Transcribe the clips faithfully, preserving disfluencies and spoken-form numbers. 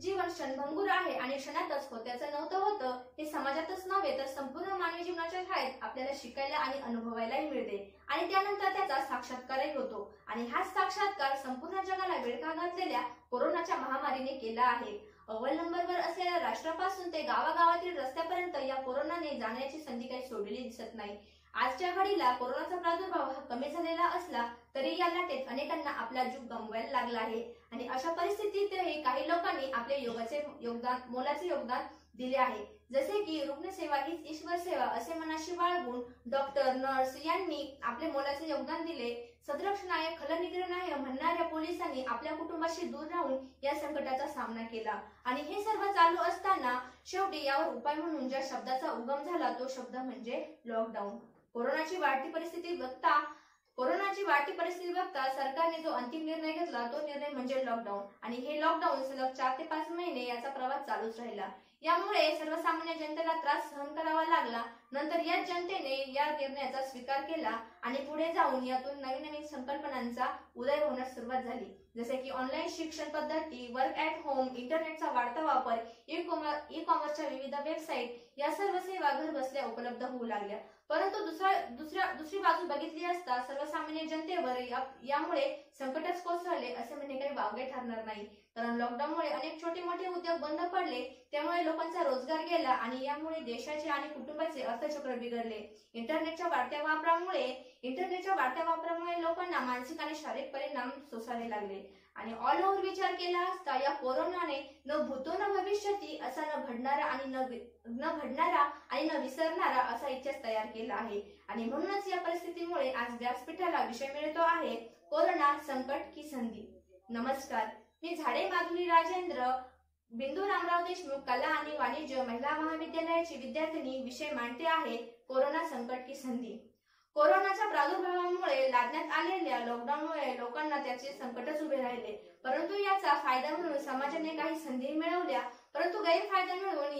जीवन क्षणभंगूर आहे आणि क्षणातच होत्याचं नव्हतं होतं हे समाजातच नव्हे तर संपूर्ण मानवी जीवनाच्या शाळेत आपल्याला शिकायला आणि अनुभवायलाही मिळते आणि त्यानंतर त्याचा साक्षात्कारही होतो। आणि हाच साक्षात्कार संपूर्ण जगाला विळखा घातलेल्या कोरोनाच्या महामारीने केला आहे। अव्वल नंबरवर असलेल्या राष्ट्रापासून ते गावागावातील रस्त्यापर्यंत या कोरोनाने जाण्याची संधी काही सोडलेली दिसत नाही। आजच्या घडीला कोरोनाचा प्रादुर्भाव हा कमी झालेला असला तरी या लाटेत अनेकांना आपला जीव गमवायला लागला आहे आणि अशा परिस्थितीतही काही लोकांनी आपले योगाचे योगदान मोलाचे योगदान दिले आहे। जसे की रुग्णसेवा हीच ईश्वर सेवा असे मनाशी बाळगून डॉक्टर नर्स यांनी आपले मोलाचे योगदान दिले। सदरक्षण आहे खलनिग्रह आहे म्हणणाऱ्या पोलिसांनी आपल्या कुटुंबाशी दूर राहून या संकटाचा सामना केला आणि हे सर्व चालू असताना शेवटी यावर उपाय म्हणून ज्या शब्दाचा उगम झाला तो शब्द म्हणजे लॉकडाऊन। कोरोनाची वाढती परिस्थिती बघता कोरोनाची वाढती परिस्थिती बघता सरकारने जो अंतिम निर्णय घेतला तो निर्णय म्हणजे लॉकडाऊन आणि हे लॉकडाऊन सलग चार ते पाच महिने याचा प्रवास चालूच राहिला। यामुळे सर्वसामान्य जनतेला त्रास सहन करावा लागला। नंतर या जनतेने या निर्णयाचा स्वीकार केला आणि पुढे जाऊन यातून नवीन नवीन संकल्पनांचा उदय होण्यास सुरुवात झाली। जसे की ऑनलाईन शिक्षण पद्धती, वर्क ॲट होम, इंटरनेटचा वाढता वापर, ई कॉमर्स ई कॉमर्सच्या विविध वेबसाईट या सर्व सेवा घर बसल्या उपलब्ध होऊ लागल्या। परंतु दुसऱ्या दुसऱ्या दुसरी बाजू बघितली असता सर्वसामान्य जनतेवर या, यामुळे संकटच कोसळले असे म्हणणे काही वावगे ठरणार नाही। कारण लॉकडाऊनमुळे अनेक छोटे मोठे उद्योग बंद पडले, त्यामुळे लोकांचा रोजगार गेला आणि यामुळे देशाचे आणि कुटुंबाचे अर्थचक्र बिघडले। इंटरनेटच्या वाढत्या वापरामुळे इंटरनेटच्या वाढत्या वापरामुळे लोकांना मानसिक आणि शारीरिक परिणाम सोसावे लागले आणि ऑल ओव्हर विचार केला असता या कोरोनाने न भूतो न भविष्यती असा न घडणारा आणि न न घडणारा आणि न विसरणारा असा इतिहास तयार केला आहे आणि म्हणूनच या परिस्थितीमुळे आज व्यासपीठाला विषय मिळतो आहे कोरोना संकट की संधी। नमस्कार, मी झाडे माधुरी राजेंद्र, बिंदू रामराव देशमुख कला आणि वाणिज्य महिला महाविद्यालयाची विद्यार्थिनी। विषय मांडते आहे कोरोना संकट की संधी। कोरोनाच्या प्रादुर्भावामुळे लादण्यात आलेल्या लॉकडाऊनमुळे लोकांना त्याचे संकटच उभे राहिले, परंतु याचा फायदा म्हणून समाजाने काही संधी मिळवल्या, परंतु गैरफायदा मिळवून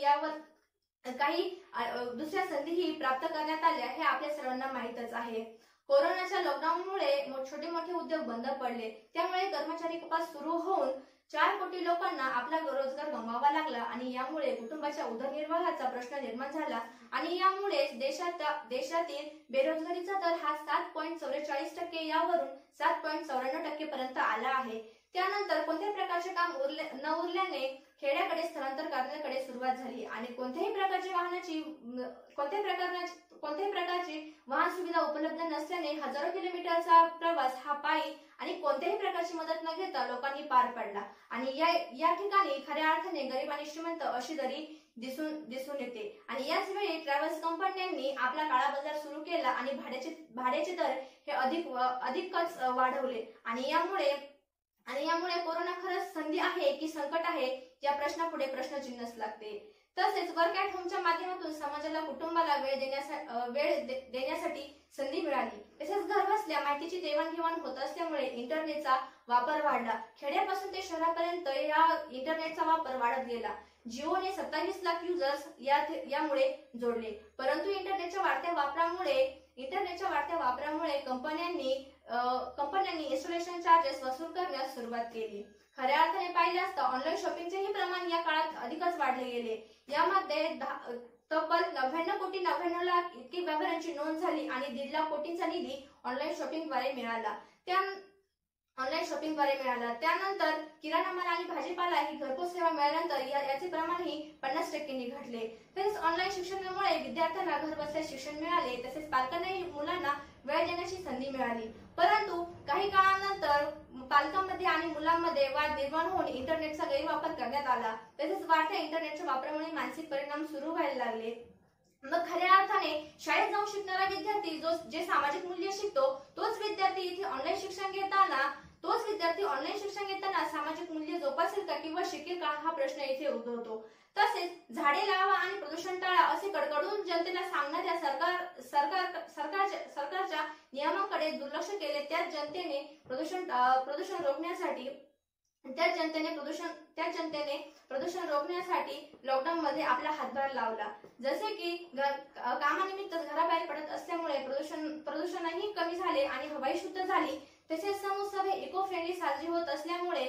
यावर काही दुसऱ्या संधीही प्राप्त करण्यात आल्या हे आपल्या सर्वांना माहीतच आहे। कोरोनाच्या लॉकडाऊनमुळे छोटे मोठे उद्योग बंद पडले, त्यामुळे कर्मचारी कपात सुरू होऊन चार कोटी लोकांना आपला रोजगार गमवावा लागला आणि यामुळे कुटुंबाच्या उदरनिर्वाहाचा प्रश्न निर्माण झाला आणि यामुळे देशात देशातील बेरोजगारीचा दर हा सात पॉईंट चौवेचाळीस टक्के यावरून सात पॉईंट चौऱ्याण्णव टक्के पर्यंत आला आहे। त्यानंतर कोणत्याही प्रकारचे काम उरले न उरल्याने खेड्याकडे स्थलांतर करण्याकडे सुरुवात झाली आणि कोणत्याही प्रकारची वाहनाची कोणत्याही प्रकारची कोणत्याही प्रकारची वाहन सुविधा उपलब्ध नसल्याने हजारो किलोमीटरचा प्रवास हा पायी आणि कोणत्याही प्रकारची मदत न घेता लोकांनी पार पाडला आणि या या ठिकाणी खऱ्या अर्थाने गरीब आणि श्रीमंत अशी दरी दिसून दिसून येते आणि याच वेळी ट्रॅव्हल्स कंपन्यांनी आपला काळा बाजार सुरू केला आणि भाड्याचे भाड्याचे दर हे अधिक अधिकच वाढवले आणि यामुळे आणि यामुळे कोरोना खरंच संधी आहे की संकट आहे या प्रश्नापुढे प्रश्नचिन्हच लागते। तसेच वर्क ॲट होमच्या माध्यमातून समाजाला कुटुंबाला वेळ देण्यासाठी वेळ देण्यासाठी संधी मिळाली। तसेच घर बसल्या माहितीची देवाणघेवाण होत असल्यामुळे इंटरनेटचा वापर वाढला। खेड्यापासून ते शहरापर्यंत या इंटरनेटचा वापर वाढत गेला। जिओने सत्तावीस लाख युजर्स या यामुळे जोडले, परंतु इंटरनेटच्या वाढत्या वापरामुळे इंटरनेटच्या वाढत्या वापरामुळे कंपन्यांनी कंपन्यांनी इन्स्टॉलेशन चार्जेस वसूल करण्यास सुरुवात केली। खऱ्या अर्थाने पाहिले असता ऑनलाईन शॉपिंगचेही प्रमाण या काळात अधिकच वाढले गेले। यामध्ये तब्बल नव्याण्णव कोटी नव्याण्णव लाख इतकी व्यापाऱ्यांची नोंद झाली आणि दीड लाख कोटींचा निधी ऑनलाईन शॉपिंगद्वारे मिळाला त्या ऑनलाईन शॉपिंगद्वारे मिळाला। त्यानंतर किराणा माल आणि भाजीपाला ही घरपोच सेवा मिळाल्यानंतर या, याचे प्रमाणही पन्नास टक्क्यांनी घटले। तसेच ऑनलाईन शिक्षणामुळे विद्यार्थ्यांना घर बसल्या शिक्षण मिळाले, तसेच पालकांनाही मुलांना वेळ देण्याची संधी मिळाली। परंतु काही काळानंतर पालकांमध्ये आणि मुलांमध्ये वाद निर्माण होऊन इंटरनेटचा गैरवापर करण्यात आला। तसेच वाढत्या इंटरनेटच्या वापरामुळे मानसिक परिणाम सुरू व्हायला लागले। मग खऱ्या अर्थाने शाळेत जाऊन शिकणारा विद्यार्थी जो जे सामाजिक मूल्य शिकतो तोच विद्यार्थी इथे ऑनलाईन शिक्षण घेताना तोच विद्यार्थी ऑनलाईन शिक्षण घेताना सामाजिक मूल्य जोपासेल का किंवा शिकेल का हा प्रश्न इथे उद्भवतो। तसेच झाडे लावा आणि प्रदूषण टाळा असे कडकडून जनतेला सांगणाऱ्या सरकार सरकार सरकारच्या सरकारच्या नियमांकडे दुर्लक्ष केले। त्याच जनतेने प्रदूषण प्रदूषण रोखण्यासाठी त्या जनतेने प्रदूषण त्या जनतेने प्रदूषण रोखण्यासाठी लॉकडाऊन मध्ये आपला हातभार लावला। जसे की कामानिमित्त घराबाहेर पडत असल्यामुळे प्रदूषण प्रदूषणही कमी झाले आणि हवाही शुद्ध झाली। तसेच सण उत्सव हे इको फ्रेंडली साजरे होत असल्यामुळे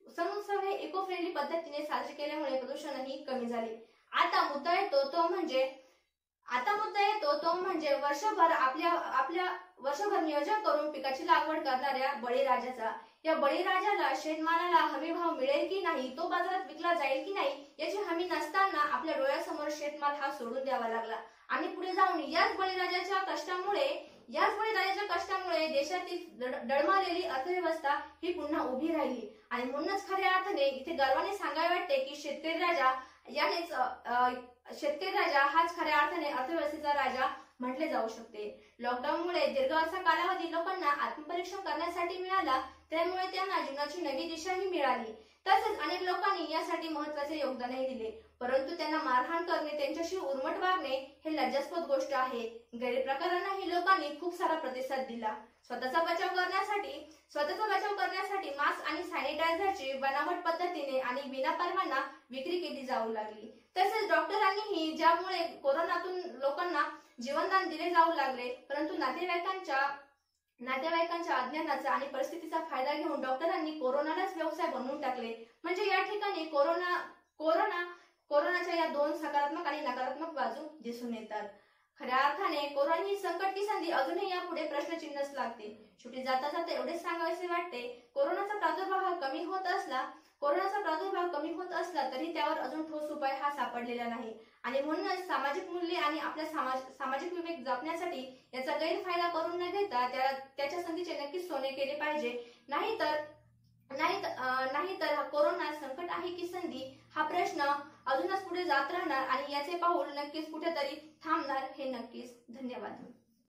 सण उत्सव हे इको फ्रेंडली पद्धतीने साजरे केल्यामुळे प्रदूषणही कमी झाले. आता मुद्दा येतो तो म्हणजे आता मुद्दा येतो तो म्हणजे वर्षभर आपल्या आपल्या वर्षभर नियोजन करून पिकाची लागवड करणाऱ्या बळीराजाचा. या बळीराजाला शेतमालाला हमी भाव मिळेल की नाही, तो बाजारात विकला जाईल की नाही याची हमी नसताना आपल्या डोळ्यासमोर शेतमाल हा सोडून द्यावा लागला. आणि पुढे जाऊन याच बळीराजाच्या कष्टामुळे याच बळीराजाच्या कष्टामुळे देशातील डळमळलेली अर्थव्यवस्था ही पुन्हा उभी राहिली. आणि म्हणूनच खऱ्या अर्थाने इथे गर्वाने सांगावे वाटते की शेतकरी राजा यानेच शेतकरी राजा हाच खऱ्या अर्थाने अर्थव्यवस्थेचा राजा म्हटले जाऊ शकते. लॉकडाऊनमुळे दीर्घ कालावधी लोकांना आत्मपरीक्षण करण्यासाठी मिळाला, त्यामुळे त्यांना जीवनाची नवी दिशाही मिळाली. तसेच अनेक लोकांनी यासाठी महत्त्वाचे योगदानही दिले, परंतु त्यांना मारहाण करणे, त्यांच्याशी उर्मट वागणे हे लज्जास्पद गोष्ट आहे. गैर प्रकारांनाही लोकांनी खूप सारा प्रतिसाद दिला. स्वतःचा बचाव करण्यासाठी स्वतःचा बचाव करण्यासाठी मास्क आणि सॅनिटायझरची बनावट पद्धतीने आणि विनापरवाना विक्री केली जाऊ लागली. तसेच डॉक्टरांनीही, ज्यामुळे कोरोनातून लोकांना जीवनदान दिले जाऊ लागले, परंतु नातेवाईकांच्या नातेवाईकांच्या अज्ञानाचा आणि परिस्थितीचा फायदा घेऊन डॉक्टरांनी कोरोनालाच व्यवसाय बनवून टाकले. म्हणजे या ठिकाणी कोरोना कोरोना कोरोनाच्या या दोन सकारात्मक आणि नकारात्मक बाजू दिसून येतात. खऱ्या अर्थाने कोरोना ही संकट की संधी अजूनही यापुढे प्रश्नचिन्हच लागते. शेवटी जाता जाता एवढेच सांगावेसे वाटते, कोरोनाचा प्रादुर्भाव हा कमी होत असला कोरोनाचा प्रादुर्भाव कमी होत असला तरी त्यावर अजून ठोस उपाय हा सापडलेला नाही. आणि म्हणूनच सामाजिक मूल्ये आणि आपल्या समाज सामाजिक विवेक जपण्यासाठी याचा गैरफायदा करून न घेता त्या त्याच्या संधीचे नक्कीच सोने केले पाहिजे. नाहीतर नाहीतर नाहीतर हा कोरोना संकट आहे की संधी हा प्रश्न अजूनच पुढे जात राहणार आणि याचे पाऊल नक्कीच कुठेतरी थांबणार हे नक्कीच. धन्यवाद.